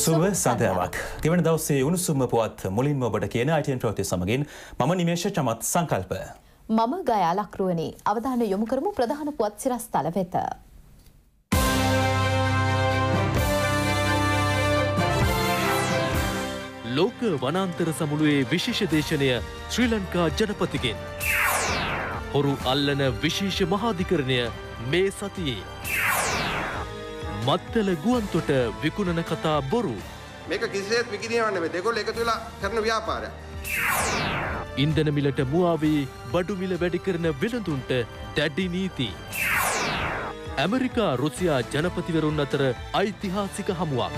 සුබ සන්ධ්‍යාවක්. ගෙවන දවසේ උණුසුම පුවත් මුලින්ම ඔබට කියන ITN ප්‍රවෘත්ති සමගින් මම නිමේෂ චමත් සංකල්ප. මම ගයා ලක්රුවනි. අවධානය යොමු කරමු ප්‍රධාන පුවත් සිරස්තල වෙත. ලෝක වනාන්තර සමුළුවේ විශේෂ දේශනය ශ්‍රී ලංකා ජනපතිගෙන්. හොරු අල්ලන විශේෂ මහාධිකරණය මේ සතියේ. මත්තල ගුවන්තොට විකුණන කතා බොරු. මේක කිසිසේත් විකිණියවන්නේ නෙමෙයි. දෙගොල්ලෝ එකතු වෙලා කරන ව්‍යාපාරයක්. ඉන්ධන මිලට මුවාවී බඩු මිල වැඩි කරන වෙළඳුන්ට දැඩි නීති. ඇමරිකා රුසියා ජනපතිවරුන් අතර ඓතිහාසික හමුවක්.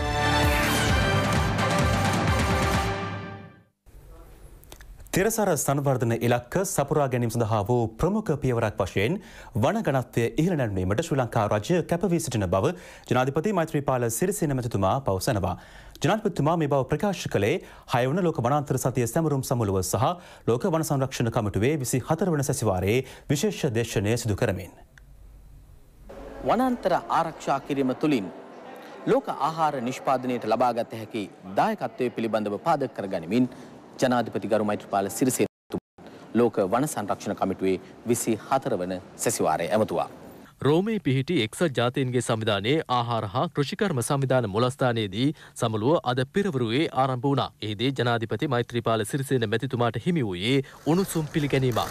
තිරසර සංවර්ධන ඉලක්ක සපුරා ගැනීම සඳහා වූ ප්‍රමුඛ පියවරක් වශයෙන් වන ගණත්වය ඉහළ නැංවීමට ශ්‍රී ලංකා රජය කැපවී සිටින බව ජනාධිපති මෛත්‍රීපාල සිරිසේන මැතිතුමා පවසනවා. ජනාධිපතිතුමා මේ බව ප්‍රකාශ කළේ 6 වන ලෝක වනාන්තර සතිය සැමරුම් සමුළුව සහ ලෝක වන සංරක්ෂණ කමිටුවේ 24 වන සැසිවාරයේ විශේෂ දේශනය සිදු කරමින්. වනාන්තර ආරක්ෂා කිරීම තුළින් ලෝක ආහාර නිෂ්පාදනයට ලබාගත හැකි දායකත්වය පිළිබඳව පාදක කරගනිමින් ජනාධිපති ගරු මෛත්‍රීපාල සිරිසේන ලෝක වන සංරක්ෂණ කමිටුවේ 24 වන සැසිවාරයේ ඇමතුවා. රෝමයේ පිහිටි එක්සත් ජාතීන්ගේ සංවිධානයේ ආහාර හා කෘෂිකර්ම සංවිධාන මුලස්ථානයේදී සමුළුව අද පෙරවරුවේ ආරම්භ වුණා. එහිදී ජනාධිපති මෛත්‍රීපාල සිරිසේන මැතිතුමාට හිමි වූයේ උණුසුම් පිළිගැනීමක්.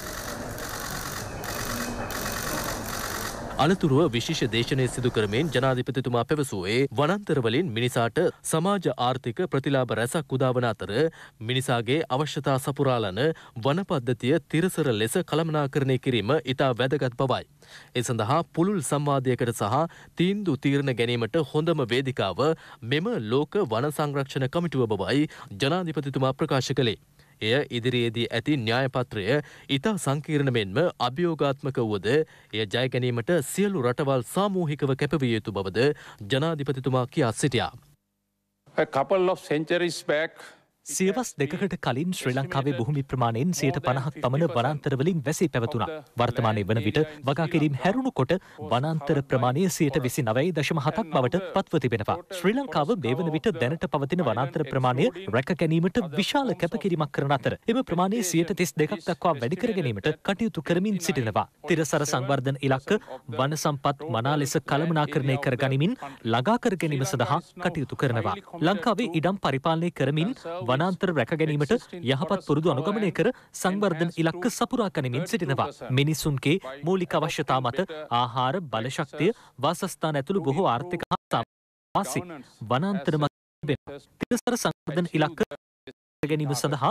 අනතුරුව විශේෂ දේශනය සිදු කරමින් ජනාධිපතිතුමා පැවසුවේ වනාන්තරවලින් මිනිසාට සමාජ ආර්ථික ප්‍රතිලාභ රැසක් උදාවන අතර මිනිසාගේ අවශ්‍යතා සපුරාලන වන පද්ධතිය තිරසර ලෙස කළමනාකරණය කිරීම ඉතා වැදගත් බවයි. ඒ සඳහා පුළුල් සංවාදයකට සහ තීන්දුව තීරණ ගැනීමට හොඳම වේදිකාව මෙම ලෝක වන සංරක්ෂණ කමිටුව බවයි ජනාධිපතිතුමා ප්‍රකාශ කළේ. එය ඉදිරියේදී ඇති න්‍යායපත්‍රය ඉතා සංකීර්ණ මෙන්ම අභියෝගාත්මක වුවද එය ජය ගැනීමට සියලු රටවල් සාමූහිකව කැපවිය යුතු බවද ජනාධිපතිතුමා කියා සිටියා. A couple of centuries back, සියවස් දෙකකට කලින් ශ්‍රී ලංකාවේ භූමි ප්‍රමාණයෙන් 50% පමණ වනාන්තරවලින් වැසී පැවතුණා. වර්තමානයේ වන විට වගා කිරීම හැරුණු කොට වනාන්තර ප්‍රමාණය 29.7ක් බවට පත්ව තිබෙනවා. ශ්‍රී ලංකාව මේ වන විට දැනට පවතින වනාන්තර ප්‍රමාණය රැක ගැනීමට විශාල කැපකිරීමක් කරන අතර එම ප්‍රමාණය 32ක් දක්වා වැඩි කර ගැනීමට කටයුතු කරමින් සිටිනවා. තිරසර සංවර්ධන ඉලක්ක වන සම්පත් මනා ලෙස කළමනාකරණය කර ගනිමින් ළඟා කර ගැනීම සඳහා කටයුතු කරනවා. ලංකාවේ ඉඩම් පරිපාලනය කරමින් වනාන්තර රැක ගැනීමට යහපත් පුරුදු අනුගමනය කර සංවර්ධන ඉලක්ක සපුරා ගනිමින් සිටිනවා. මිනිසුන්ගේ මූලික අවශ්‍යතා මත ආහාර, බලශක්තිය, වාසස්ථාන ඇතුළු බොහෝ ආර්ථික හා වාසි වනාන්තර මත තිරසර සංවර්ධන ඉලක්ක ගැනීම සඳහා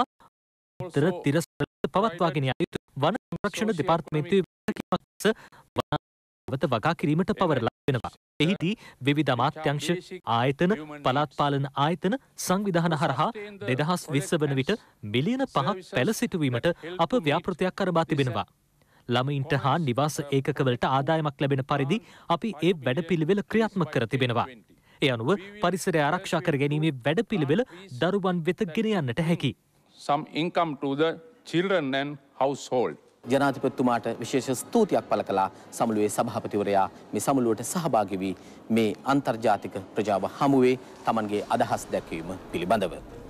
තිරසර පවත්වාගෙන යා යුතු වන සංරක්ෂණ දෙපාර්තමේන්තුවේ වත වගා කිරීමට පවරලා වෙනවා. එහිදී විවිධ අමාත්‍යංශ ආයතන පළාත් පාලන ආයතන සංවිධාන හරහා 2020 වන විට මිලියන 5ක් පැල සිටුවීමට අප ව්‍යාපෘතයක් අරඹා තිබෙනවා. ළමයින්ට හා නිවාස ඒකකවලට ආදායමක් ලැබෙන පරිදි අපි ඒ වැඩපිළිවෙල ක්‍රියාත්මක කර තිබෙනවා. ඒ අනුව පරිසරය ආරක්ෂා කර ගැනීමේ වැඩපිළිවෙල දරුවන් වෙත ගෙන යන්නට හැකි. some income to the children and household. ජනාධිපතිතුමාට විශේෂ ස්තුතියක් පළ කළා. සමුළුවේ සභාපතිවරයා මේ සමුළුවට සහභාගී වී මේ අන්තර්ජාතික ප්‍රජාව හමුවේ තමන්ගේ අදහස් දැක්වීම පිළිබඳව.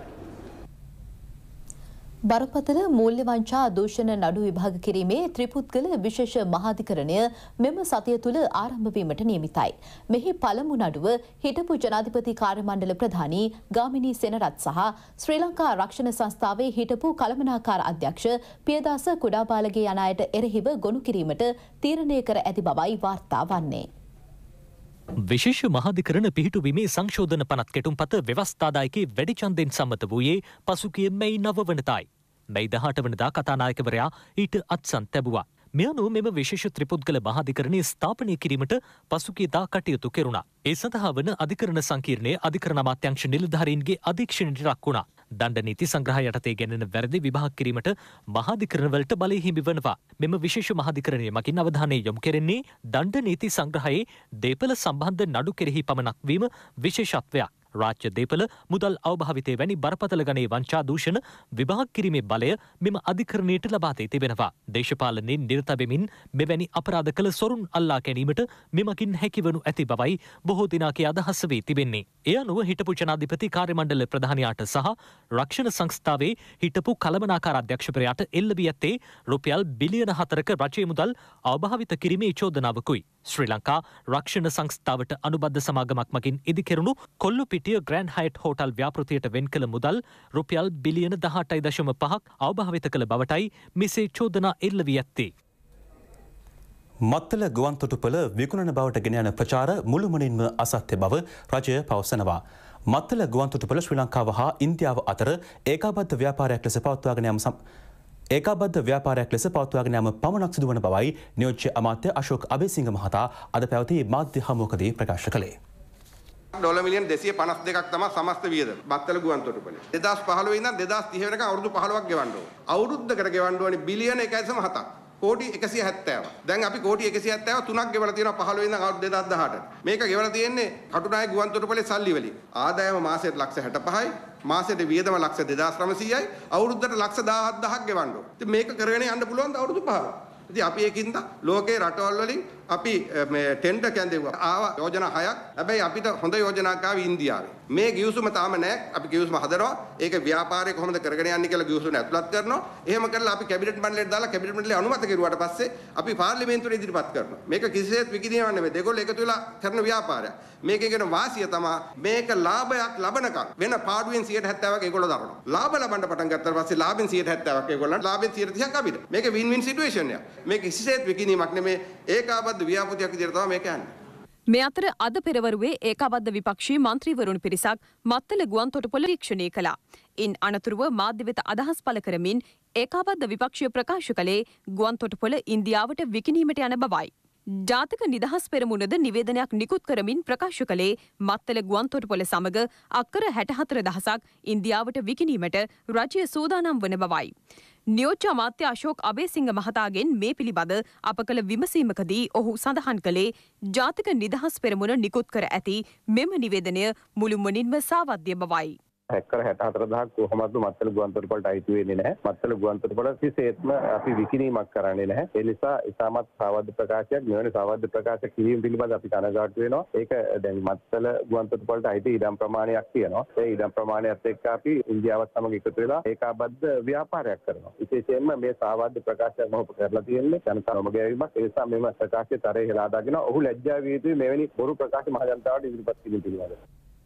බරපතල මූල්‍ය වංචා දූෂණ නඩු විභාග කිරීමේ ත්‍රිපුද්ගල විශේෂ මහාධිකරණය මෙම සතිය තුළ ආරම්භ වීමට නියමිතයි. මෙහි පළමු නඩුව හිටපු ජනාධිපති කාර්ය මණ්ඩල ප්‍රධානී ගාමිණී සෙනරත් සහ ශ්‍රී ලංකා රක්ෂණ සංස්ථාවේ හිටපු කළමනාකාර අධ්‍යක්ෂ පියදාස කුඩාබාලගේ යන අයට එරෙහිව ගොනු කිරීමට තීරණය කර ඇති බවයි වාර්තා වන්නේ. විශේෂ මහාධිකරණ පිහිටුවීමේ සංශෝධන පනත් කෙටුම්පත ව්‍යවස්ථාදායකේ වැඩි ඡන්දයෙන් සම්මත වූයේ පසුගිය මැයි 9 වනදායි. මැයි 18 වනදා කතානායකවරයා ඊට අත්සන් තැබුවා. මේ අනුව මෙම විශේෂ ත්‍රිපුද්ගල මහාධිකරණය ස්ථාපනය කිරීමට පසුගියදා කටයුතු කෙරුණා. ඒ සඳහා වන අධිකරණ සංකීර්ණයේ අධිකරණ අමාත්‍යාංශ නිලධාරීන්ගේ අධීක්ෂණයට ලක් වුණා. දණ්ඩ නීති සංග්‍රහය යටතේ ගෙනෙන වැරදි විභාග කිරීමට මහාධිකරණවලට බලය හිමි වනවා. මෙම විශේෂ මහාධිකරණය මගින් අවධානය යොමු කෙරෙන්නේ දණ්ඩ නීති සංග්‍රහයේ දේපල සම්බන්ධ නඩු කෙරෙහි පමණක් වීම විශේෂත්වයක්. රාජ්‍ය දේපල මුදල් අවභාවිතය වැනි බරපතල ගණයේ වංචා දූෂණ විභාග කිරීමේ බලය මෙම අධිකරණයට ලබා දී තිබෙනවා. දේශපාලනයෙන් නිරත වෙමින් මෙවැනි අපරාධ කළ සොරුන් අල්ලා ගැනීමට මෙමකින් හැකිවනු ඇති බවයි බොහෝ දිනාගේ අදහස වී තිබෙන්නේ. එය අනුව හිටපු ජනාධිපති කාර්යමණ්ඩල ප්‍රධානියාට සහ රක්ෂණ සංස්ථාවේ හිටපු කළමනාකාර අධ්‍යක්ෂකවරයාට එල්ල වී ඇත්තේ රුපියල් බිලියන 4ක රජයේ මුදල් අවභාවිත කිරීමේ චෝදනාවකුයි. ශ්‍රී ලංකා රක්ෂණ සංස්ථාවට අනුබද්ධ සමාගමක් මගින් ඉදිකෙරුණු කොල්ලුපිටිය ග්‍රෑන්ඩ් හයට් හෝටල් ව්‍යාපෘතියට වෙන් කළ මුදල් රුපියල් බිලියන 18.5ක් අවභාවිත කළ බවටයි මෙසේ චෝදනා එල්ල වී ඇත්තේ. මත්තල ගුවන්තොටුපළ විකුණන බවට ගෙන යන ප්‍රචාර මුළුමනින්ම අසත්‍ය බව රජය පවසනවා. මත්තල ගුවන්තොටුපළ ශ්‍රී ලංකාව හා ඉන්දියාව අතර ඒකාබද්ධ ව්‍යාපාරයක් ලෙස පවත්වාගෙන යාම පමණක් සිදුවන බවයි නියෝජ්‍ය අමාත්‍ය අශෝක් අබේසිංහ මහතා අද පැවති මාධ්‍ය හමුවකදී ප්‍රකාශ කළේ. ඩොලර් මිලියන් 252ක් තමයි සමස්ත වියදම මත්තල ගුවන්තොටුපළේ 2015 ඉඳන් 2030 වෙනකන් අවුරුදු 15ක් ගෙවන්න ඕනේ. අවුරුද්දකට ගෙවන්න ඕනේ බිලියන 1.7ක්. කෝටි 170ක්. දැන් අපි කෝටි 170ක් තුනක් ගෙවලා තියෙනවා 15 ඉඳන් අවුරුදු 2018ට. මේක ගෙවලා තියෙන්නේ කටුනායක ගුවන්තොටුපළේ සල්ලි වලින්. ආදායම මාසෙට ලක්ෂ 65යි, මාසෙට වියදම ලක්ෂ 2900යි, අවුරුද්දට ලක්ෂ 17000ක් ගෙවන්න ඕනේ. ඉතින් මේක කරගෙන යන්න පුළුවන් ද අවුරුදු 15ක්. ඉතින් අපි ඒකින්ද ලෝකේ රටවල් වලින් අපි මේ ටෙන්ඩර් කැඳෙව්වා. ආවා යෝජනා 6ක්. හැබැයි අපිට හොඳ යෝජනාවක් ආවේ ඉන්දියාවේ. මේ ගිවිසුම තාම නැහැ. අපි ගිවිසුම හදනවා. ඒක ව්‍යාපාරය කොහොමද කරගෙන යන්නේ කියලා ගිවිසුම ඇතුළත් කරනවා. එහෙම කරලා අපි කැබිනට් මණ්ඩලයට දාලා කැබිනට් මණ්ඩලය අනුමත කෙරුවාට පස්සේ අපි පාර්ලිමේන්තුවට ඉදිරිපත් කරනවා. මේක කිසිසේත් විකිණියව නෙමෙයි. දෙගොල්ලෝ එකතු වෙලා කරන ව්‍යාපාරයක්. මේකේ කියන වාසිය තමයි මේක ලාභයක් ලබනකම් වෙන පාඩුවෙන් 170ක් ඒගොල්ලෝ දරනවා. ලාභ ලබන්න පටන් ගත්තාට පස්සේ ලාභෙන් 170ක් ඒගොල්ලන්ට ලාභෙන් 130ක් අපිට. මේක වින් වින් සිටුේෂන් එකක්. මේක කිසිසේත් විකිණීමක් නෙමෙයි. ඒකාබද්ධ ව්‍යාපෘතියක් විදිහට තමයි මේක යන්නේ. මේ අතර අද පෙරවරුවේ ඒකාබද්ධ විපක්ෂී මන්ත්‍රීවරුන් පිරිසක් මත්තල ගුවන්තොටුපළ නිරීක්ෂණය කළා. ඉන් අනතුරුව මාධ්‍ය වෙත අදහස් පළ කරමින් ඒකාබද්ධ විපක්ෂය ප්‍රකාශ කළේ ගුවන්තොටුපළ ඉන්දියාවට විකිණීමට යන බවයි. ජාතික නිදහස් පෙරමුණද නිවේදනයක් නිකුත් කරමින් ප්‍රකාශ කළේ මත්තල ගුවන්තොටුපළ සමග අක්කර 64,000ක් ඉන්දියාවට විකිණීමට රජය සූදානම් වන බවයි. නියෝජ්‍ය අමාත්‍ය අශෝක් අබේසිංහ මහතාගෙන් මේ පිළිබඳ අප කළ විමසීමකදී ඔහු සඳහන් කළේ ජාතික නිදහස් පෙරමුණ නිකුත් කර ඇති මෙම නිවේදනය මුළුමනින්ම සාවද්‍ය බවයි. හැක්කර 64,000ක් කොහොමද මත්තල ගුවන්තොටුපළට අයිති වෙන්නේ නැහැ. මත්තල ගුවන්තොටුපළ කිසිසේත්ම අපි විකිණීමක් කරන්නේ නැහැ. ඒ නිසා ඉතාමත් සාවද්‍ය ප්‍රකාශයක් මෙවැනි සාවද්‍ය ප්‍රකාශ කිරීම පිළිබඳ අපි කනගාටු වෙනවා. ඒක දැන් මත්තල ගුවන්තොටුපළට අයිති ඉඩම් ප්‍රමාණයක් තියෙනවා. ඒ ඉඩම් ප්‍රමාණයත් එක්ක අපි ඉන්දියාවත් සමග එකතු වෙලා ඒකාබද්ධ ව්‍යාපාරයක් කරනවා. විශේෂයෙන්ම මේ සාවද්‍ය ප්‍රකාශයක් මොහොත කරලා තියෙන්නේ ජනතාවම ගැවීමක්. ඒ නිසා මෙම ප්‍රකාශය තරේ හෙලා දාගෙන ඔහු ලැජ්ජා විය යුතුයි මෙවැනි බොරු ප්‍රකාශ මහ ජනතාවට ඉදිරිපත් කිරීම පිළිබඳව.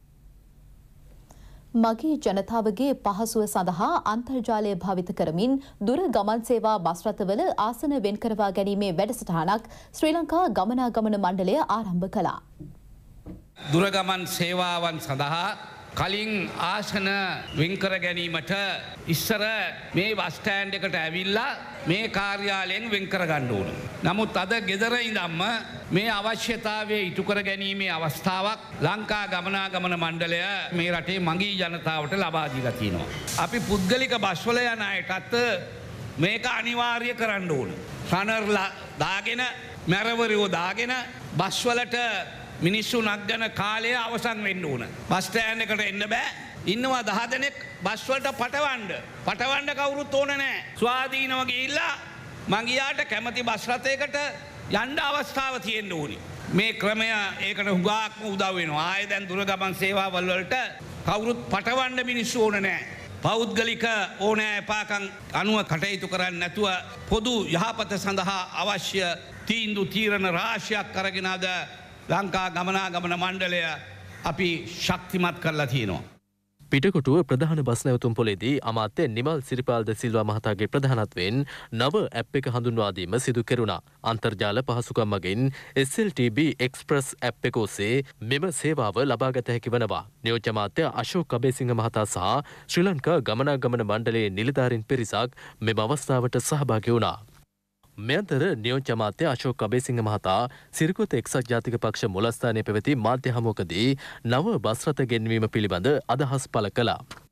මගේ ජනතාවගේ පහසුව සඳහා අන්තර්ජාලය භාවිත කරමින් දුර ගමන් සේවා බස් රථවල ආසන වෙන් කරවා ගැනීමේ වැඩසටහනක් ශ්‍රී ලංකා ගමනාගමන මණ්ඩලය ආරම්භ කළා. දුරගමන් සේවාවන් සඳහා කලින් ආසන වෙන්කර ගැනීමට ඉස්සර මේ බස් ස්ටෑන්ඩ් එකට ඇවිල්ලා මේ කාර්යාලයෙන් වෙන්කර ගන්න ඕන. නමුත් අද ගෙදර ඉඳන්ම මේ අවශ්‍යතාවය ඉටු කර ගැනීමේ අවස්ථාවක් ලංකා ගමනාගමන මණ්ඩලය මේ රටේ මගී ජනතාවට ලබා දීලා තියෙනවා. අපි පුද්ගලික බස්වල යන අයටත් මේක අනිවාර්ය කරන්න ඕන. රනර්ලා දාගෙන මැරවරයෝ දාගෙන බස්වලට මිනිස්සු නග්ගන කාලය අවසන් වෙන්න ඕන. බස් ස්ටෑන්ඩ් එකට එන්න බෑ. ඉන්නවා 10 දෙනෙක් බස් වලට පටවන්න කවුරුත් ඕන නෑ. ස්වාධීනව ගිහිල්ලා මංගියාට කැමති බස් රථයකට යන්න අවස්ථාව තියෙන්න ඕනි. මේ ක්‍රමය ඒකට හුඟක්ම උදව් වෙනවා. ආයේ දැන් දුරගමන් සේවාවල් වලට කවුරුත් පටවන්න මිනිස්සු ඕන නෑ. පෞද්ගලික ඕනෑ එපාකම් අනුව කටයුතු කරන්නේ නැතුව පොදු යහපත සඳහා අවශ්‍ය තීරණ රාශියක් අරගෙන අද ලංකා ගමනාගමන මණ්ඩලය අපි ශක්තිමත් කරලා තියෙනවා. පිටකොටුව ප්‍රධාන බස් නැවතුම් පොලේදී අමාත්‍ය නිමල් සිරිපාල්ද සිල්වා මහතාගේ ප්‍රධානත්වයෙන් නව ඇප් එක හඳුන්වා දීම සිදු කෙරුණා. අන්තර්ජාල පහසුකම් මගින් SLTB එක්ස්ප්‍රස් ඇප් එක ඔස්සේ මෙම සේවාව ලබාගත හැකි වනවා. නියෝජ්‍ය අමාත්‍ය අශෝක් අබේසිංහ මහතා සහ ශ්‍රී ලංකා ගමනාගමන මණ්ඩලයේ නිලධාරීන් පිරිසක් මෙම අවස්ථාවට සහභාගී වුණා. මේ අතර නියෝජ්‍ය අමාත්‍ය අශෝක් අබේසිංහ මහතා සිරිකොත එක්සත් ජාතික පක්ෂ මුලස්ථානයේ පැවති මාධ්‍ය හමුවකදී නව බස් රථ ගෙන්වීම පිළිබඳ අදහස් පළ කළා.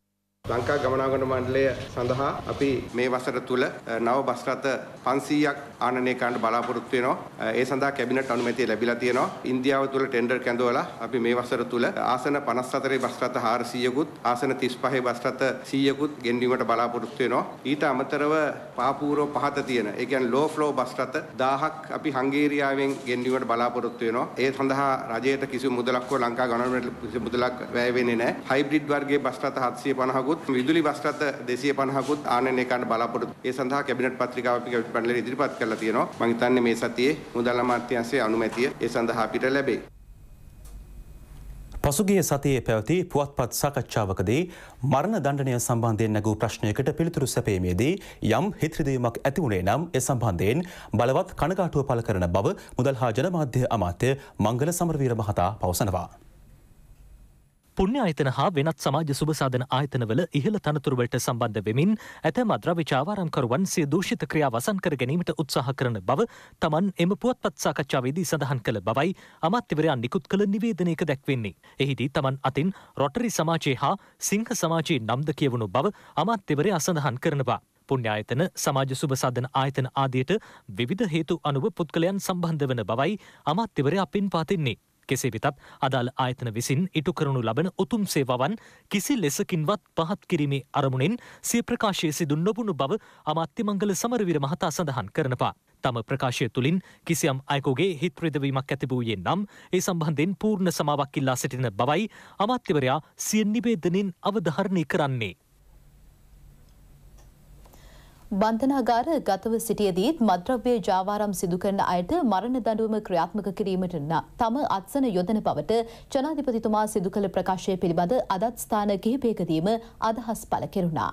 ලංකා ගමනාගමන මණ්ඩලය සඳහා අපි මේ වසර තුල නව බස් රථ 500ක් ආනයනය කරන්න බලාපොරොත්තු වෙනවා. ඒ සඳහා කැබිනට් අනුමැතිය ලැබිලා තියෙනවා. ඉන්දියාව තුල ටෙන්ඩර් කැඳවලා අපි මේ වසර තුල ආසන 54 බස් රථ 400කුත් ආසන 35 බස් රථ 100කුත් ගෙන්වීමට බලාපොරොත්තු වෙනවා. ඊට අමතරව පාපූර්ව පහත තියෙන ඒ කියන්නේ ලෝ ෆ්ලෝ බස් රථ 1000ක් අපි හංගේරියාවෙන් ගෙන්වීමට බලාපොරොත්තු වෙනවා. ඒ සඳහා රජයට කිසිදු මුදලක් හෝ ලංකා ගමනාගමන කිසිදු මුදලක් වැය වෙන්නේ නැහැ. හයිබ්‍රිඩ් වර්ගයේ බස් රථ 750කුත් විදුලි බස් රථ 250කුත් ආනයනය කරන්න බලාපොරොත්තු. ඒ සඳහා කැබිනට් පත්‍රිකාව අපි කැබිනට් මණ්ඩලයට ඉදිරිපත් කරලා තියෙනවා. මම හිතන්නේ මේ සතියේ මුදල් අමාත්‍යාංශයේ අනුමැතිය ඒ සඳහා අපිට ලැබේ. පසුගිය සතියේ පැවති පුවත්පත් සාකච්ඡාවකදී මරණ දණ්ඩනය සම්බන්ධයෙන් නැගූ ප්‍රශ්නයකට පිළිතුරු සැපීමේදී යම් හිත්‍රිදීමක් ඇති වුණේ නම් ඒ සම්බන්ධයෙන් බලවත් කනගාටුව පළ කරන බව මුදල් හා ජනමාධ්‍ය අමාත්‍ය මංගල සමරවීර මහතා පවසනවා. පුණ්‍ය ආයතන හා වෙනත් සමාජ සුබසාධන ආයතනවල ඉහළ තනතුරුවලට සම්බන්ධ වෙමින් ඇතැම් අද්‍රව්‍ය චාවාරම්කරුවන් සිය දූෂිත ක්‍රියා වසන් කර ගැනීමට උත්සාහ කරන බව තමන් එම පුවත්පත් සාකච්ඡාවේදී සඳහන් කළ බවයි අමාත්‍යවරයා නිකුත් කළ නිවේදනයක දැක්වෙන්නේ. එහිදී තමන් අතින් රොටරි සමාජයේ හා සිංහ සමාජයේ නම්ද කියවුණු බව අමාත්‍යවරයා සඳහන් කරනවා. පුණ්‍ය ආයතන සමාජ සුබසාධන ආයතන ආදියට විවිධ හේතු අනුව පුද්ගලයන් සම්බන්ධ වන බවයි අමාත්‍යවරයා පින්පා දෙන්නේ. කෙසේ වෙතත් අදාළ ආයතන විසින් ඉටු කරනු ලබන උතුම් සේවාවන් කිසි ලෙසකින්වත් පහත් කිරීමේ අරමුණෙන් සිය ප්‍රකාශය සිදු නොවුණු බව අමාත්‍ය මංගල සමරවීර මහතා සඳහන් කරනවා. තම ප්‍රකාශය තුළින් කිසියම් අයෙකුගේ හිත් රිදවීමක් ඇති වූයේ නම් ඒ සම්බන්ධයෙන් පූර්ණ සමාවක් ඉල්ලා සිටින බවයි අමාත්‍යවරයා සිය නිවේදනෙන් අවධාරණය කරන්නේ. බන්ධනාගාර ගතව සිටියදීත් මද්‍රව්‍ය ජාවාරම් සිදු කරන අයට මරණ දඬුවම ක්‍රියාත්මක කිරීමට තම අත්සන යොදන බවට ජනාධිපතිතුමා සිදු කළ ප්‍රකාශය පිළිබඳ අදත් ස්ථාන කිහිපයකදීම අදහස් පළ කෙරුණා.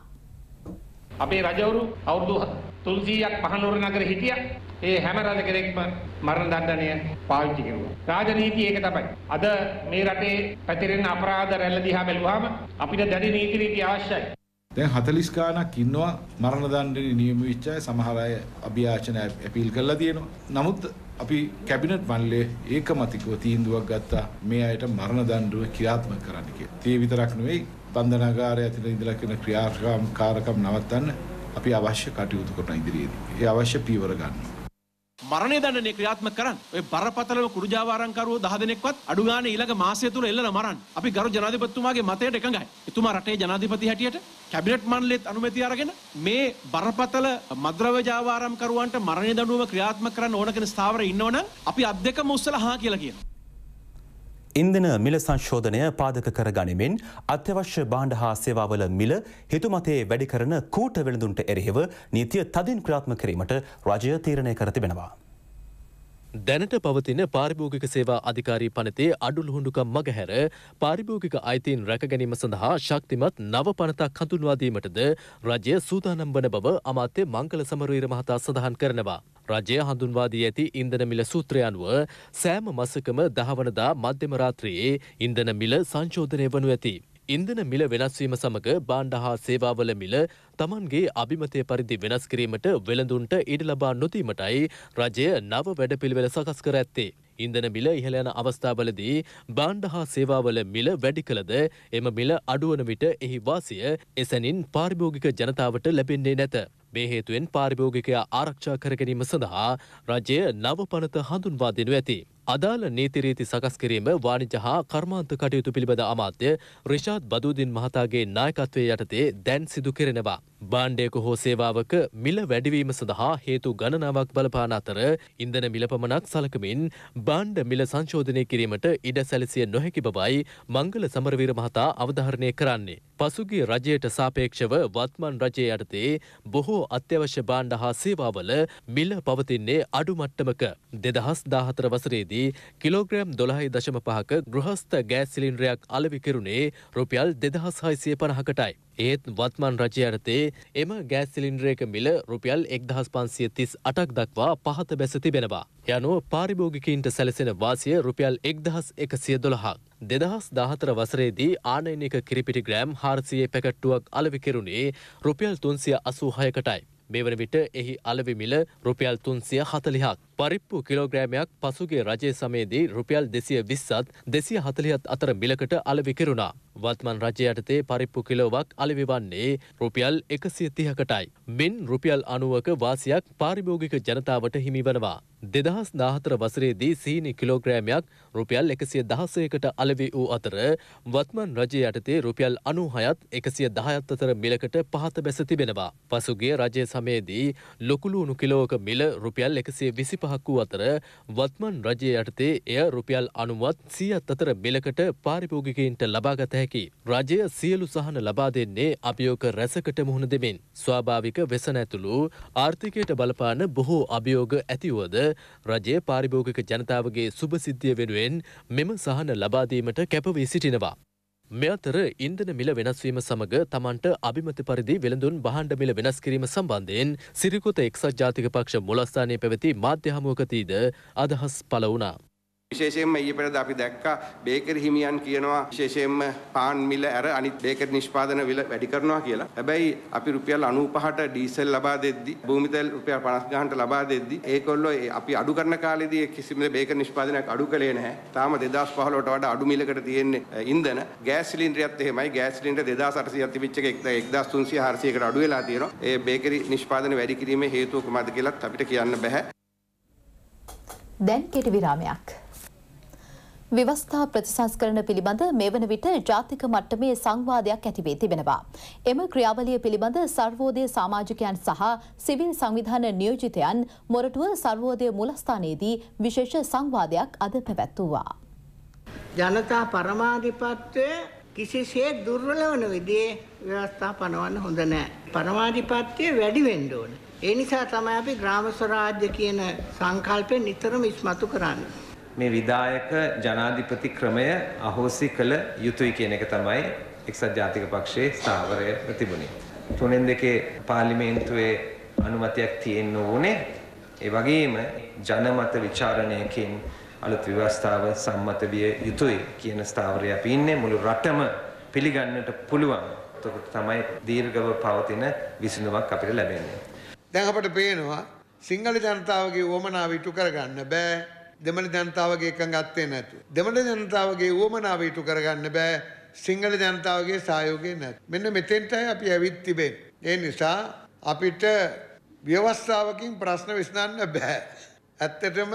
අපේ රජවරු අවුරුදු 300ක් පහනුවර නගරේ හිටියා. ඒ හැම රජ කෙනෙක්ම මරණ දඬනය පාවිච්චි කරුවා. රාජනීතිය ඒක තමයි. අද මේ රටේ පැතිරෙන අපරාධ රැල්ල දිහා බැලුවාම අපිට දැඩි නීති රීති අවශ්‍යයි. දැන් 40 ගාණක් ඉන්නවා මරණ දඬුවම නියම වෙච්ච අය. සමහර අය අභියාචන අපීල් කරලා තියෙනවා. නමුත් අපි කැබිනට් මණ්ඩලයේ ඒකමතිකව තීන්දුවක් ගත්තා මේ අයට මරණ දඬුවම ක්‍රියාත්මක කරන්න කියලා. ඒ විතරක් නෙවෙයි බන්ධනාගාරය ඇතුළේ ඉඳලා කරන ක්‍රියාකාරකම් නවත්තන්න අපි අවශ්‍ය කටයුතු කරන ඉදිරියේදී. ඒ අවශ්‍ය පියවර ගන්නවා. මරණය දඬුවම ක්‍රියාත්මක කරන්න. ඔය බරපතලම කුඩු ජාවාරම්කරුවෝ 10 දෙනෙක්වත් අඩු ගානේ ඊළඟ මාසය තුල එල්ලලා මරන්න. අපි ගරු ජනාධිපතිතුමාගේ මතයට එකඟයි. එතුමා රටේ ජනාධිපති හැටියට කැබිනට් මණ්ඩලයේත් අනුමැතිය අරගෙන මේ බරපතල මද්‍රව්‍ය ජාවාරම්කරුවන්ට මරණය දඬුවම ක්‍රියාත්මක කරන්න ඕන කෙන ස්ථාවරය ඉන්නවනම් අපි අත් දෙකම උස්සලා හා කියලා කියනවා. ඉන්ධන මිල සංශෝධනය පාදක කර ගනිමින් අත්‍යවශ්‍ය භාණ්ඩ හා සේවාවල මිල හිතුමතේ වැඩි කරන කූට වෙළඳුන්ට එරෙහිව නීතිය තදින් ක්‍රියාත්මක කිරීමට රජය තීරණය කර තිබෙනවා. දැනට පවතින පාරිභෝගික සේවා අධිකාරී පනතේ අඩුලුහුඬුකම් මගහැර පාරිභෝගික අයිතීන් රැක ගැනීම සඳහා ශක්තිමත් නව පනතක් හඳුන්වා දීමටද රජය සූදානම් වන බව අමාත්‍ය මංගල සමරවීර මහතා සඳහන් කරනවා. රජය හඳුන්වා දී ඇති ඉන්ධන මිල සූත්‍රය අනුව සෑම මාසකම 10 වනදා මධ්‍යම රාත්‍රියේ ඉන්ධන මිල සංශෝධනය වනු ඇති. ඉන්ධන මිල වෙනස් වීම සමග භාණ්ඩ හා සේවාවල මිල තමන්ගේ අභිමතය පරිදි වෙනස් කිරීමට වෙළඳුන්ට ඉඩ ලබා නොදීමටයි රජය නව වැඩපිළිවෙල සකස් කර ඇත්තේ. ඉන්ධන මිල ඉහළ යන අවස්ථාවලදී භාණ්ඩ හා සේවාවල මිල වැඩි කළද එම මිල අඩුවන විට එහි වාසිය එසැනින් පාරිභෝගික ජනතාවට ලැබෙන්නේ නැත. මේ හේතුවෙන් පාරිභෝගිකයා ආරක්ෂා කර ගැනීම සඳහා රජය නව පනත හඳුන්වා දෙනු ඇති. අදාළ නීති රීති සකස් කිරීම වාණිජ්‍ය හා කර්මාන්ත කටයුතු පිළිබඳ අමාත්‍ය රිෂාඩ් බදූදින් මහතාගේ නායකත්වයේ යටතේ දැන් සිදු කෙරෙනවා. භාණ්ඩයක හෝ සේවාවක මිල වැඩිවීම සඳහා හේතු ගණනාවක් බලපාන අතර ඉන්ධන මිල පමණක් සලකමින් භාණ්ඩ මිල සංශෝධනය කිරීමට ඉඩ සැලසිය නොහැකි බවයි මංගල සමරවීර මහතා අවධාරණය කරන්නේ. පසුගිය රජයට සාපේක්ෂව වත්මන් රජයේ යටතේ බොහෝ අත්‍යවශ්‍ය භාණ්ඩ හා සේවාවල මිල පවතින්නේ අඩු මට්ටමක. 2014 වසරේදී කිලෝග්‍රෑම් 12.5ක ගෘහස්ත ගෑස් සිලින්ඩරයක් අලෙවි කෙරුණේ රුපියල් 2650කටයි. ඒත් වත්මන් රජය යටතේ එම ගෑස් සිලින්ඩරයක මිල රුපියල් 1538ක් දක්වා පහත බැස තිබෙනවා. යනුව පාරිභෝගිකයින්ට සැලසෙන වාසිය රුපියල් 1112ක්. 2014 වසරේදී ආනයනික කිරිපිටි ග්‍රෑම් 400 පැකට්ටුවක් අලෙවි කෙරුණේ රුපියල් 386කටයි. මේ වන විට එහි අලෙවි මිල රුපියල් 340ක්. පරිප්පු කිලෝග්‍රෑමයක් පසුගිය රජයේ සමයේදී රුපියල් 220ත් 240ත් අතර මිලකට අලෙවි කෙරුණා. වත්මන් රජය යටතේ පරිප්පු කිලෝවක් අලෙවි වන්නේ රුපියල් 130කටයි. මින් රුපියල් 90ක වාසියක් පාරිභෝගික ජනතාවට හිමි වනවා. 2014 වසරේදී සීනි කිලෝග්‍රෑමයක් රුපියල් 116කට අලෙවි වූ අතර වත්මන් රජය යටතේ රුපියල් 96ත් 110ත් අතර මිලකට පහත බැස තිබෙනවා. පසුගිය රජය සමයේදී ලොකුලුණු කිලෝක මිල රුපියල් 125ක් වූ අතර වත්මන් රජය යටතේ එය රුපියල් 90ත් 100ත් අතර මිලකට පාරිභෝගිකයින්ට ලබාගත හැකි. රජය සියලු සහන ලබා දෙන්නේ අභියෝග රැසකට මුහුණ දෙමින්. ස්වාභාවික වෙසන ඇතුළු ආර්ථිකයට බලපාන බොහෝ අභියෝග ඇතිවද රජය පාරිභෝගික ජනතාවගේ සුභසිද්ධිය වෙනුවෙන් මෙම සහන ලබා දීමට කැප වී සිටිනවා. මේ අතර ඉන්ධන මිල වෙනස් වීම සමග තමන්ට අභිමත පරිදි වෙළඳුන් භාණ්ඩ මිල වෙනස් කිරීම සම්බන්ධයෙන් සිරිකොත එක්සත් ජාතික පක්ෂ මුලස්ථානයේ පැවති මාධ්‍ය හමුවකදීද අදහස් පළ වුණා. විශේෂයෙන්ම ඊයේ පෙරේද අපි දැක්කා බේකරි හිමියන් කියනවා විශේෂයෙන්ම පාන් මිල ඇර අනිත් බේකරි නිෂ්පාදන විල වැඩි කරනවා කියලා. හැබැයි අපි රුපියල් 95ට ඩීසල් ලබා දෙද්දි භූමි තෙල් රුපියල් 50 ගානට ලබා දෙද්දි ඒකොල්ලෝ අපි අඩු කරන කාලෙදී කිසිම බේකරි නිෂ්පාදනයක් අඩු කළේ නැහැ. තාම 2015ට වඩා අඩු මිලකට තියෙන්නේ ඉන්ධන. ගෑස් සිලින්ඩරයත් එහෙමයි. ගෑස් සිලින්ඩර් 2800ක් තිබිච්ච එක 1300 400කට අඩු වෙලා තියෙනවා. ඒ බේකරි නිෂ්පාදන වැඩි කිරීමේ හේතුව කොහොමද කියලාත් අපිට කියන්න බෑ. දැන් කෙටි විරාමයක්. ව්‍යවස්ථා ප්‍රතිසංස්කරණ පිළිබඳ මේ වන විට ජාතික මට්ටමේ සංවාදයක් ඇති වී තිබෙනවා. එම ක්‍රියාවලිය පිළිබඳ සර්වෝදය සමාජිකයන් සහ සිවිල් සංවිධාන නියෝජිතයන් මොරටුව සර්වෝදය මුලස්ථානයේදී විශේෂ සංවාදයක් අද පැවැත්වුවා. ජනතා පරමාධිපත්‍යය කිසිසේත් දුර්වල වන විදිහේ ව්‍යවස්ථා පනවන්න හොඳ නැහැ. පරමාධිපත්‍යය වැඩි වෙන්න ඕන. ඒ නිසා තමයි අපි ග්‍රාම ස්වරාජ්‍ය කියන සංකල්පය නිතරම ඉස්මතු කරන්නේ. මේ විධායක ජනාධිපති ක්‍රමය අහෝසි කළ යුතුයි කියන එක තමයි එක්සත් ජාතික පක්ෂයේ ස්ථාවරය තිබුණේ. 3-2 පාර්ලිමේන්තුවේ අනුමැතියක් තියෙන්න ඕනේ. ඒ වගේම ජනමත විචාරණයකින් අලුත් ව්‍යවස්ථාව සම්මත විය යුතුයි කියන ස්ථාවරය අපි ඉන්නේ. මුළු රටම පිළිගන්නට පුළුවන්. එතකොට තමයි දීර්ඝව පවතින විසඳුමක් අපිට ලැබෙන්නේ. දැන් අපිට පේනවා සිංහල ජනතාවගේ වමනාව ඉටු කරගන්න බෑ. දෙමළ ජනතාවගේ එකඟත්වය නැතුව. දෙමළ ජනතාවගේ උවමනාව ඉටු කරගන්න බෑ සිංහල ජනතාවගේ සහයෝගය නැතුව. මෙන්න මෙතෙන්ටයි අපි ඇවිත් තිබෙන්නේ. ඒ නිසා අපිට ව්‍යවස්ථාවකින් ප්‍රශ්න විසඳන්න බෑ. ඇත්තටම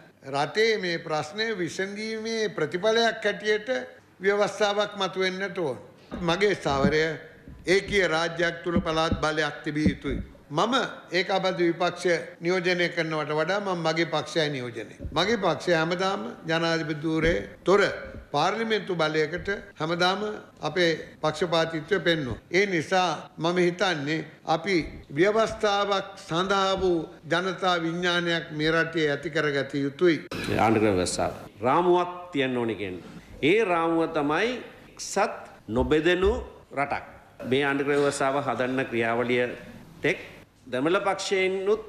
රටේ මේ ප්‍රශ්නය විසඳීමේ ප්‍රතිඵලයක් හැටියට ව්‍යවස්ථාවක් මතුවෙන්නට ඕන. මගේ ස්ථාවරය ඒකීය රාජ්‍යයක් තුල පළාත් බලයක් තිබිය යුතුයි. මම ඒකාබද්ධ විපක්ෂ නියෝජනය කරනවට වඩා මම මගේ පක්ෂය නියෝජනය. මගේ පක්ෂය හැමදාම ජනාධිපති ධූරයේ තොර පාර්ලිමේන්තු බලයකට හැමදාම අපේ පක්ෂපාතීත්වය පෙන්වනවා. ඒ නිසා මම හිතන්නේ අපි ව්‍යවස්ථාවක් සඳහා වූ ජනතා විඥානයක් මේ රටේ ඇති කරගත යුතුයි. ආණ්ඩුක්‍රම ව්‍යවස්ථාව රාමුවක් තියන්න ඕනේ කියන්නේ. ඒ රාමුව තමයි එක්සත් නොබෙදෙනු රටක්. මේ ආණ්ඩුක්‍රම ව්‍යවස්ථාව හදන්න ක්‍රියාවලිය තෙක් දමළ පක්ෂයෙන්නුත්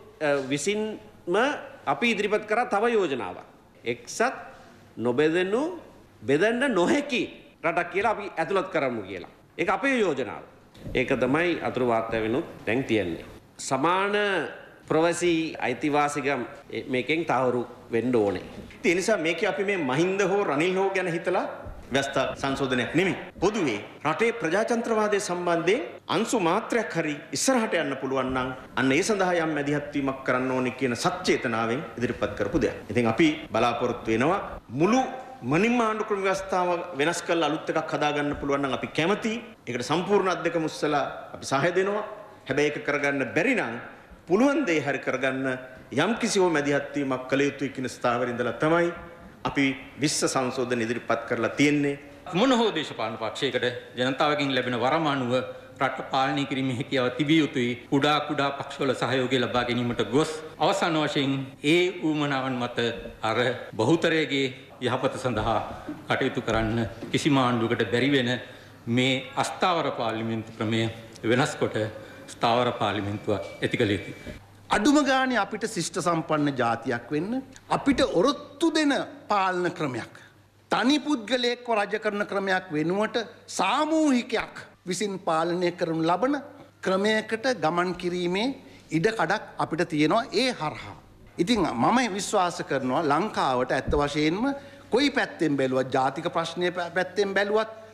විසින්ම අපි ඉදිරිපත් කරා තව යෝජනාවක්. එක්සත් නොබෙදෙනු බෙදන්න නොහැකි රටක් කියලා අපි ඇතුළත් කරමු කියලා. ඒක අපේ යෝජනාව. ඒක තමයි අතුරු වාර්තා වෙනුත් දැන් තියෙන්නේ. සමාන ප්‍රවසී අයිතිවාසිකම් මේකෙන් තහවුරු වෙන්න ඕනේ. ඒ නිසා මේක අපි මේ මහින්ද හෝ රනිල් හෝ ගැන හිතලා ව්‍යවස්ථා සංශෝධනයක් නෙමෙයි. පොදුවේ රටේ ප්‍රජාතන්ත්‍රවාදය සම්බන්ධයෙන් අංශු මාත්‍රයක් හරි ඉස්සරහට යන්න පුළුවන් නම් අන්න ඒ සඳහා යම් මැදිහත් වීමක් කරන්න ඕනේ කියන සත්‍යේතනාවෙන් ඉදිරිපත් කරපු දෙයක්. ඉතින් අපි බලාපොරොත්තු වෙනවා මුළු මනින්ම ආණ්ඩුක්‍රම ව්‍යවස්ථාව වෙනස් කරලා අලුත් එකක් හදාගන්න පුළුවන් නම් අපි කැමතියි. ඒකට සම්පූර්ණ අධ්‍යක්ෂ මුස්සලා අපි සහාය දෙනවා. හැබැයි ඒක කරගන්න බැරි නම් පුළුවන් දේ හරි කරගන්න යම් කිසිව මැදිහත් වීමක් කළ යුතුයි කියන ස්ථාවරේ ඉඳලා තමයි අපි විශ්ව සංශෝධන ඉදිරිපත් කරලා තියෙන්නේ. මොන හෝ දේශපාලන පක්ෂයකට ජනතාවගෙන් ලැබෙන වරම අනුව රට පාලනය කිරීමේ හැකියාව තිබිය යුතුයි. කුඩා පක්ෂවල සහයෝගය ලබා ගැනීමට ගොස් අවසාන වශයෙන් ඒ ඌමනාවන් මත අර බහුතරයේ යහපත සඳහා කටයුතු කරන්න කිසිම ආණ්ඩුවකට බැරි වෙන මේ අස්ථාවර පාර්ලිමේන්තු ක්‍රමය වෙනස් කොට ස්ථාවර පාර්ලිමේන්තුවක් ඇති කළ යුතුයි. අඩුම ගානේ අපිට ශිෂ්ට සම්පන්න ජාතියක් වෙන්න අපිට ඔරොත්තු දෙන පාලන ක්‍රමයක් තනි පුද්ගලයෙක්ව රජ කරන ක්‍රමයක් වෙනුවට සාමූහිකයක් විසින් පාලනය කරනු ලබන ක්‍රමයකට ගමන් කිරීමේ ඉඩ කඩක් අපිට තියෙනවා ඒ හරහා. ඉතින් මම විශ්වාස කරනවා ලංකාවට ඇත්ත වශයෙන්ම කොයි පැත්තෙන් බැලුවත් ජාතික ප්‍රශ්නය පැත්තෙන් බැලුවත්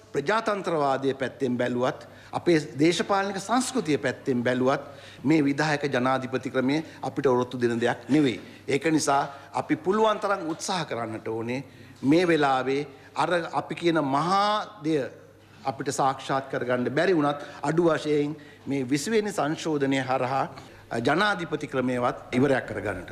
ප්‍රජාතන්ත්‍රවාදයේ පැත්තෙන් බැලුවත් අපේ දේශපාලනික සංස්කෘතිය පැත්තෙන් බැලුවත් මේ විධායක ජනාධිපති ක්‍රමය අපිට ඔරොත්තු දෙන දෙයක් නෙවෙයි. ඒක නිසා අපි පුළුවන් තරම් උත්සාහ කරන්නට ඕනේ මේ වෙලාවේ අර අපි කියන මහා දෙය අපිට සාක්ෂාත් කරගන්න බැරි වුණත් අඩු වශයෙන් මේ 20 වෙනි සංශෝධනය හරහා ජනාධිපති ක්‍රමයවත් ඉවරයක් කරගන්නට.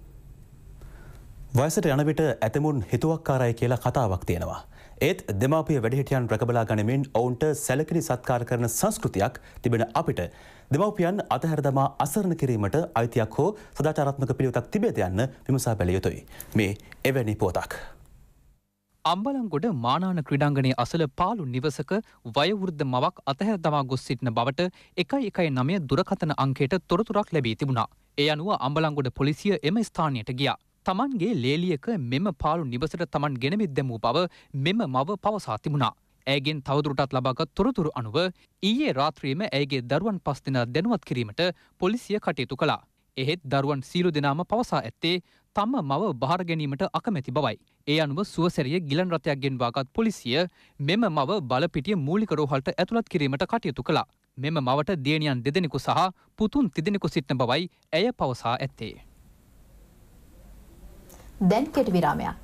වයසට යන විට ඇතමුන් හිතුවක්කාරයි කියලා කතාවක් තියෙනවා. ඒත් දෙමාපිය වැඩිහිටියන් රැකබලා ගනිමින් ඔවුන්ට සැලකිලි සත්කාර කරන සංස්කෘතියක් තිබෙන අපිට දෙමාපියන් අතහැර දමා අසරණ කිරීමට අයිතියක් හෝ සදාචාරාත්මක පිළිවෙතක් තිබේද යන්න විමසා බැලිය යුතුයි. මේ එවැනි පොතක්. අම්බලන්ගොඩ මානාන ක්‍රීඩාංගණයේ අසල පාලු නිවසක වයෝවෘද්ධ මවක් අතහැර දමා ගොස් සිටින බවට 119 දුරකථන අංකයට තොරතුරක් ලැබී තිබුණා. ඒ අනුව අම්බලන්ගොඩ පොලිසිය එම ස්ථානයට ගියා. තමන්ගේ ලේලියක මෙම පාලු නිවසට තමන් ගෙනවිත් දැමූ බව මෙම මව පවසා තිබුණා. ඇයගෙන් තවදුරටත් ලබාගත් තොරතුරු අනුව ඊයේ රාත්‍රියේම ඇයගේ දරුවන් 5 දෙනා දැනුවත් කිරීමට පොලිසිය කටයුතු කළා. එහෙත් දරුවන් සියලු දෙනාම පවසා ඇත්තේ තම මව බාර ගැනීමට අකමැති බවයි. ඒ අනුව සුවසැරිය ගිලන් රථයක් ගෙන්වාගත් පොලිසිය මෙම මව බලපිටිය මූලික රෝහලට ඇතුළත් කිරීමට කටයුතු කළා. මෙම මවට දියණියන් 2 දෙනෙකු සහ පුතුන් 3 දෙනෙකු සිටින බවයි ඇය පවසා ඇත්තේ. දැන් කෙටි විරාමයක්.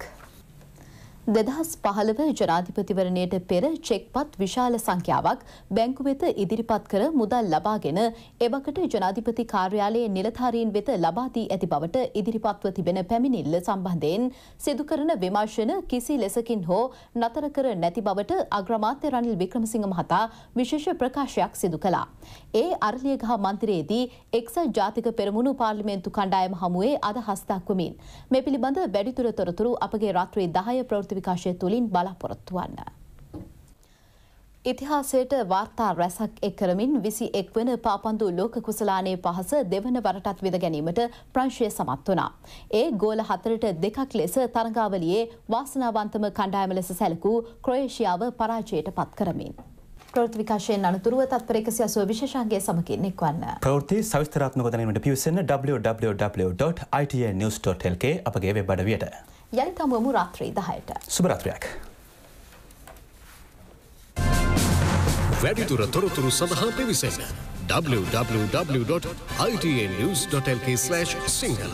2015 ජනාධිපතිවරණයට පෙර චෙක්පත් විශාල සංඛ්‍යාවක් බැංකු වෙත ඉදිරිපත් කර මුදල් ලබාගෙන එවකට ජනාධිපති කාර්යාලයේ නිලධාරීන් වෙත ලබා දී ඇති බවට ඉදිරිපත්ව තිබෙන පැමිණිල්ල සම්බන්ධයෙන් සිදු කරන විමර්ශන කිසි ලෙසකින් හෝ නතර කර නැති බවට අග්‍රාමාත්‍ය රනිල් වික්‍රමසිංහ මහතා විශේෂ ප්‍රකාශයක් සිදු කළා. ඒ අරලියගහ මන්දිරයේදී එක්සත් ජාතික පෙරමුණු පාර්ලිමේන්තු කණ්ඩායම හමුවේ අදහස් දක්වමින් මේ පිළිබඳ වැඩිදුර තොරතුරු අපගේ රාත්‍රී 10 ප්‍රවෘත්ති විකාශය තුළින් බලාපොරොත්තු වන්න. ඉතිහාසයට වාර්තා රැසක් එක් කරමින් 21 වන පාපන්දු ලෝක කුසලානයේ පහස දෙවන වරටත් විඳ ගැනීමට ප්‍රංශය සමත් වුණා. ඒ ගෝල 4ට 2ක් ලෙස තරඟාවලියේ වාසනාවන්තම කණ්ඩායම ලෙස සැලකූ ක්‍රොයේෂියාව පරාජයට පත් කරමින්. ප්‍රවෘත්ති විකාශයෙන් අනතුරුව තත්පර 180 විශේෂාංගයේ සමගින් එක්වන්න. ප්‍රවෘත්ති සවිස්තරාත්මක දැනීමට පිවිසෙන්න www.itnnews.lk අපගේ වෙබ් අඩවියට. යලිත් හමුවමු රාත්‍රී 10ට. සුබ රාත්‍රියක්. වැඩිදුර තොරතුරු සඳහා පිවිසෙන්න www.itnnews.lk/sinhala.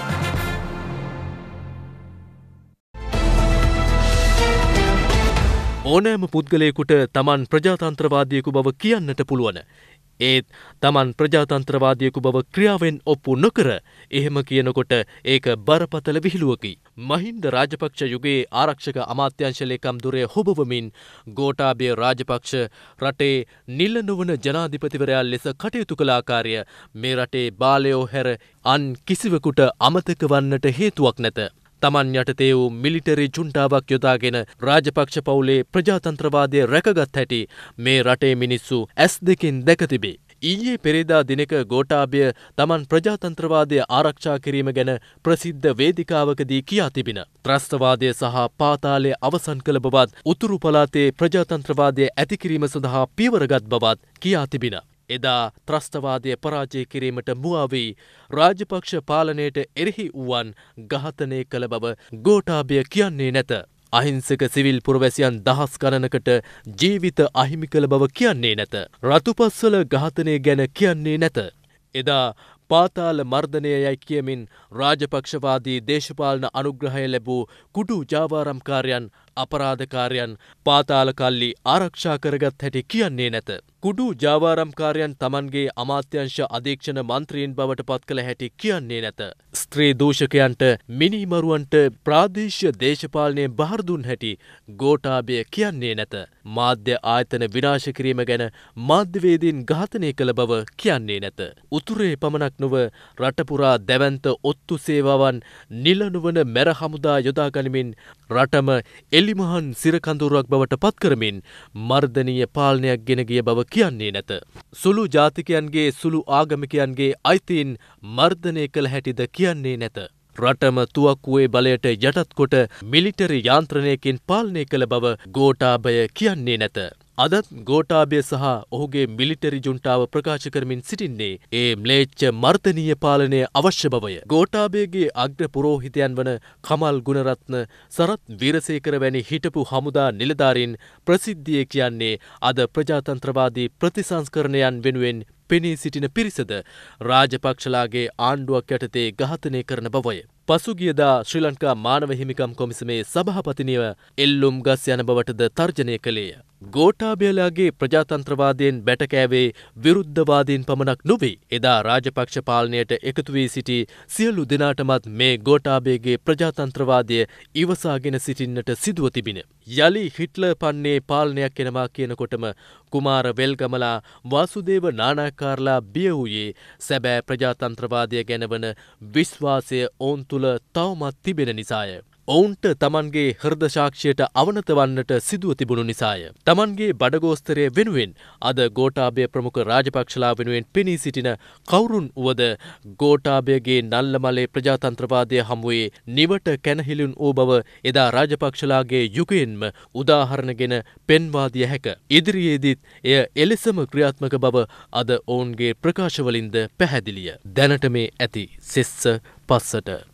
ඕනෑම පුද්ගලයෙකුට තමන් ප්‍රජාතන්ත්‍රවාදියෙකු බව කියන්නට පුළුවන්. ඒත් තමන් ප්‍රජාතන්ත්‍රවාදියෙකු බව ක්‍රියාවෙන් ඔප්පු නොකර එහෙම කියනකොට ඒක බරපතල විහිළුවකි. මහින්ද රාජපක්ෂ යුගයේ ආරක්ෂක අමාත්‍යාංශ ලේකම් දුරය හොබවමින් ගෝඨාභය රාජපක්ෂ රටේ නිල නොවන ජනාධිපතිවරයා ලෙස කටයුතු කළ ආකාරය මේ රටේ බාලයෝ හැර අන් කිසිවෙකුට අමතක වන්නට හේතුවක් නැත. තමන් යටතේ වූ මිලිටරි ජුන්ටාවක් යොදාගෙන රාජපක්ෂ පවුලේ ප්‍රජාතන්ත්‍රවාදය රැකගත් හැටි මේ රටේ මිනිස්සු ඇස් දෙකින් දැක තිබේ. ඊයේ පෙරේදා දිනක ගෝඨාභය තමන් ප්‍රජාතන්ත්‍රවාදය ආරක්ෂා කිරීම ගැන ප්‍රසිද්ධ වේදිකාවකදී කියා තිබින. ත්‍රස්තවාදය සහ පාතාලය අවසන් කළ බවත් උතුරු පළාතේ ප්‍රජාතන්ත්‍රවාදය ඇති කිරීම සඳහා පියවරගත් බවත් කියා තිබින. එදා ත්‍රස්තවාදය පරාජය කිරීමට මුවා වී රාජපක්ෂ පාලනයට එරෙහි වූවන් ඝාතනය කළ බව ගෝඨාභය කියන්නේ නැත. අහිංසක සිවිල් පුරවැසියන් දහස් ගණනකට ජීවිත අහිමි කළ බව කියන්නේ නැත. රතුපස්වල ඝාතනය ගැන කියන්නේ නැත. එදා පාතාල මර්ධනය යයි කියමින් රාජපක්ෂවාදී දේශපාලන අනුග්‍රහය ලැබූ කුඩු ජාවාරම්කාරයන් අපරාධකාරයන් පාතාල කල්ලි ආරක්ෂා කරගත් හැටි කියන්නේ නැත. කුඩු ජාවාරම්කාරයන් තමන්ගේ අමාත්‍යංශ අධීක්ෂණ මන්ත්‍රීන් බවට පත් කළ හැටි කියන්නේ නැත. ස්ත්‍රී දූෂකයන්ට මිනිමරුවන්ට ප්‍රාදේශීය දේශපාලනය බහර දුන් හැටි ගෝඨාභය කියන්නේ නැත. මාධ්‍ය ආයතන විනාශ කිරීම ගැන මාධ්‍යවේදීන් ඝාතනය කළ බව කියන්නේ නැත. උතුරේ පමණක් නොව රටපුරා දැවන්ත ඔත්තු සේවාවන් නිල නොවන මැර හමුදා යොදා ගනිමින් රටම එලිමහන් සිරකඳුරුවක් බවට පත් කරමින් මර්ධනීය පාලනයක් ගෙන ගිය බව කියන්නේ නැත. සුළු ජාතිකයන්ගේ සුළු ආගමිකයන්ගේ අයිතීන් මර්ධනය කළ හැටිද කියන්නේ නැත. රටම තුවක්කුවේ බලයට යටත් කොට මිලිටරි යාන්ත්‍රණයකින් පාලනය කළ බව ගෝඨාභය කියන්නේ නැත. අදත් ගෝඨාභය සහ ඔහුගේ මිලිටරි ජුන්ටාව ප්‍රකාශ කරමින් සිටින්නේ ඒ ම්ලේච්ඡ මර්ධනීය පාලනය අවශ්‍ය බවය. ගෝඨාභයගේ අග්‍ර පුරෝහිතයන් වන කමල් ගුණරත්න, සරත් වීරසේකර වැනි හිටපු හමුදා නිලධාරීන් ප්‍රසිද්ධියේ කියන්නේ අද ප්‍රජාතන්ත්‍රවාදී ප්‍රතිසංස්කරණයන් වෙනුවෙන් පෙනී සිටින පිරිසද රාජපක්ෂලාගේ ආණ්ඩුවක් යටතේ ඝාතනය කරන බවය. පසුගියදා ශ්‍රී ලංකා මානව හිමිකම් කොමිසමේ සභාපතිනිව එල්ලුම් ගස් යන බවටද තර්ජනය කළේය. ගෝඨාභයලාගේ ප්‍රජාතන්ත්‍රවාදයෙන් බැටකෑවේ විරුද්ධවාදීන් පමණක් නොවේ. එදා රාජපක්ෂ පාලනයට එකතු වී සිටි සියලු දෙනාටමත් මේ ගෝඨාභයගේ ප්‍රජාතන්ත්‍රවාදය ඉවසාගෙන සිටින්නට සිදුව තිබිණ. යලි හිට්ලර් පන්නේ පාලනයක් එනවා කියනකොටම කුමාර වෙල්ගමලා වාසුදේව නානාකාරලා බිය වූයේ සැබෑ ප්‍රජාතන්ත්‍රවාදය ගැන වන විශ්වාසය ඔවුන් තුළ තවමත් තිබෙන නිසාය. ඔවුන්ට තමන්ගේ හෘද සාක්ෂියට අවනත වන්නට සිදුව තිබුණු නිසාය. තමන්ගේ බඩගෝස්තරය වෙනුවෙන් අද ගෝඨාභය ප්‍රමුඛ රාජපක්ෂලා වෙනුවෙන් පෙනී සිටින කවුරුන් වුවද ගෝඨාභයගේ නල්ලමලේ ප්‍රජාතන්ත්‍රවාදය හමුවේ නිවට කැනහිලුන් වූ බව එදා රාජපක්ෂලාගේ යුගයෙන්ම උදාහරණගෙන පෙන්වා දිය හැක. ඉදිරියේදීත් එය එලෙසම ක්‍රියාත්මක බව අද ඔවුන්ගේ ප්‍රකාශවලින්ද පැහැදිලිය. දැනට මේ ඇති සෙස්ස පස්සට